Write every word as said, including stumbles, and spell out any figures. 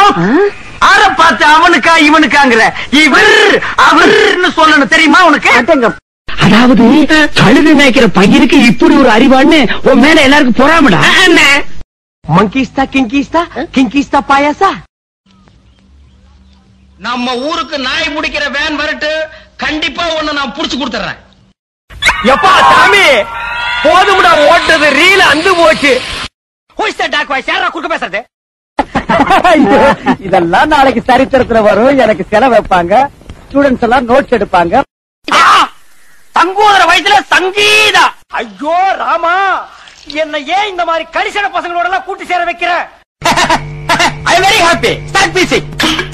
ஆற பார்த்து அவனுக்கா இவனுக்காங்கிற இவர் அவர்னு சொல்லணும் தெரியுமா உனக்கு? அதாவது கழுது மேய்க்கிற பையனுக்கு இப்படி ஒரு அறிவான்னு உன் மேல எல்லாருக்கும் பொறாமடா. மங்கிஸ்தா கிங்கிஸ்தா கிங்கிஸ்தா பாயாசா. நம்ம ஊருக்கு நாய் முடிக்கிற வேன் வரட்டு, கண்டிப்பா ஒண்ணு நான் புடிச்சு கொடுத்துறேன். எப்பா சாமி போதும்டா ஓட்டது ரீல அந்து போச்சு. குறுக்க பேசுறது இதெல்லாம் நாளைக்கு சரித்திரத்துல வரும். எனக்கு செலவு வைப்பாங்க, ஸ்டூடெண்ட்ஸ் எல்லாம் நோட்ஸ் எடுப்பாங்க. தங்கோதர வயசுல சங்கீதா. ஐயோ ராமா, என்ன ஏன் இந்த மாதிரி கரிசன பசங்களோட எல்லாம் கூட்டி சேர வைக்கிற? I am very happy. Start music.